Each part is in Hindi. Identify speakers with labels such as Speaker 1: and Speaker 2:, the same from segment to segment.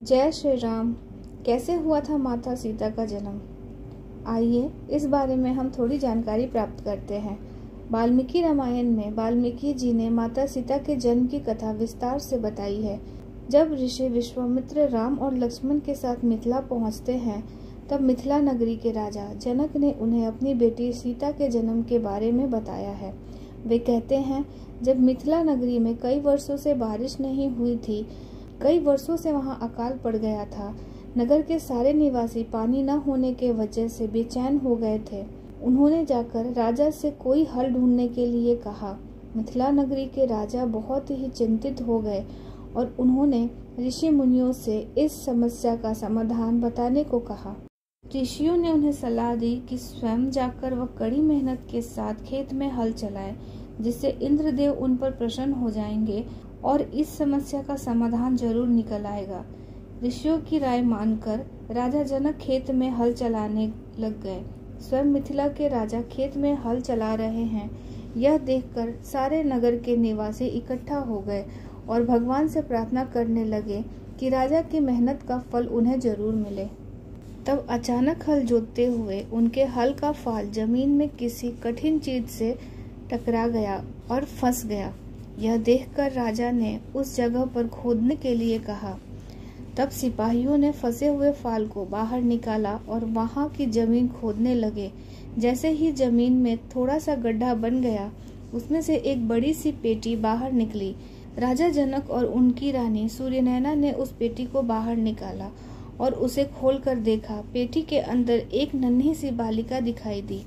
Speaker 1: जय श्री राम। कैसे हुआ था माता सीता का जन्म? आइए इस बारे में हम थोड़ी जानकारी प्राप्त करते हैं। वाल्मीकि रामायण में वाल्मीकि जी ने माता सीता के जन्म की कथा विस्तार से बताई है। जब ऋषि विश्वामित्र राम और लक्ष्मण के साथ मिथिला पहुंचते हैं, तब मिथिला नगरी के राजा जनक ने उन्हें अपनी बेटी सीता के जन्म के बारे में बताया है। वे कहते हैं, जब मिथिला नगरी में कई वर्षों से बारिश नहीं हुई थी, कई वर्षों से वहां अकाल पड़ गया था। नगर के सारे निवासी पानी न होने के वजह से बेचैन हो गए थे। उन्होंने जाकर राजा से कोई हल ढूंढने के लिए कहा। मिथिला नगरी के राजा बहुत ही चिंतित हो गए और उन्होंने ऋषि मुनियों से इस समस्या का समाधान बताने को कहा। ऋषियों ने उन्हें सलाह दी कि स्वयं जाकर वह कड़ी मेहनत के साथ खेत में हल चलाए, जिससे इंद्रदेव उन पर प्रसन्न हो जाएंगे और इस समस्या का समाधान जरूर निकल आएगा। ऋषियों की राय मानकर राजा जनक खेत में हल चलाने लग गए। स्वयं मिथिला के राजा खेत में हल चला रहे हैं, यह देखकर सारे नगर के निवासी इकट्ठा हो गए और भगवान से प्रार्थना करने लगे कि राजा की मेहनत का फल उन्हें जरूर मिले। तब अचानक हल जोतते हुए उनके हल का फाल जमीन में किसी कठिन चीज से टकरा गया और फंस गया। यह देखकर राजा ने उस जगह पर खोदने के लिए कहा। तब सिपाहियों ने फंसे हुए फाल को बाहर निकाला और वहां की जमीन खोदने लगे। जैसे ही जमीन में थोड़ा सा गड्ढा बन गया, उसमें से एक बड़ी सी पेटी बाहर निकली। राजा जनक और उनकी रानी सूर्यनयना ने उस पेटी को बाहर निकाला और उसे खोलकर देखा। पेटी के अंदर एक नन्ही सी बालिका दिखाई दी।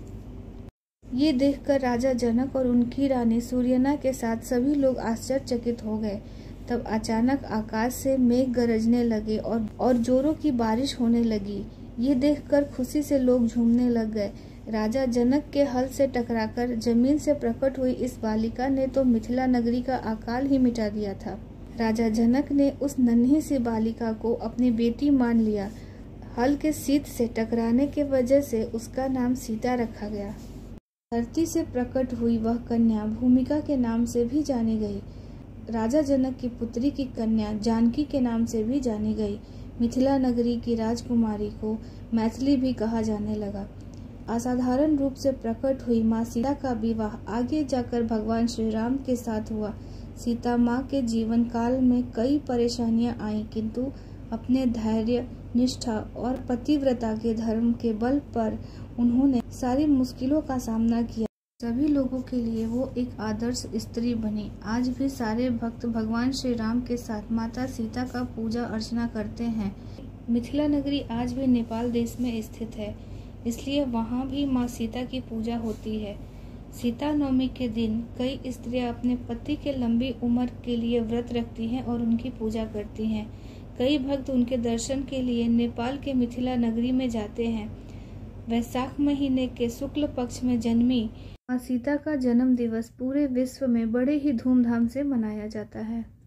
Speaker 1: ये देखकर राजा जनक और उनकी रानी सूर्यनयना के साथ सभी लोग आश्चर्यचकित हो गए। तब अचानक आकाश से मेघ गरजने लगे और जोरों की बारिश होने लगी। ये देखकर खुशी से लोग झूमने लग गए। राजा जनक के हल से टकराकर जमीन से प्रकट हुई इस बालिका ने तो मिथिला नगरी का अकाल ही मिटा दिया था। राजा जनक ने उस नन्ही सी बालिका को अपनी बेटी मान लिया। हल के सीध से टकराने के वजह से उसका नाम सीता रखा गया। धरती से प्रकट हुई वह कन्या भूमिका के नाम से भी जानी गई। राजा जनक की पुत्री की कन्या जानकी के नाम से भी जानी गई। मिथिला नगरी की राजकुमारी को मैथिली भी कहा जाने लगा। असाधारण रूप से प्रकट हुई माँ सीता का विवाह आगे जाकर भगवान श्री राम के साथ हुआ। सीता माँ के जीवन काल में कई परेशानियां आईं, किंतु अपने धैर्य, निष्ठा और पतिव्रता के धर्म के बल पर उन्होंने सारी मुश्किलों का सामना किया। सभी लोगों के लिए वो एक आदर्श स्त्री बनी। आज भी सारे भक्त भगवान श्री राम के साथ माता सीता का पूजा अर्चना करते हैं। मिथिला नगरी आज भी नेपाल देश में स्थित है, इसलिए वहाँ भी माँ सीता की पूजा होती है। सीता नवमी के दिन कई स्त्रियां अपने पति के लंबी उम्र के लिए व्रत रखती हैं और उनकी पूजा करती हैं। कई भक्त उनके दर्शन के लिए नेपाल के मिथिला नगरी में जाते हैं। वैशाख महीने के शुक्ल पक्ष में जन्मी माँ सीता का जन्म दिवस पूरे विश्व में बड़े ही धूमधाम से मनाया जाता है।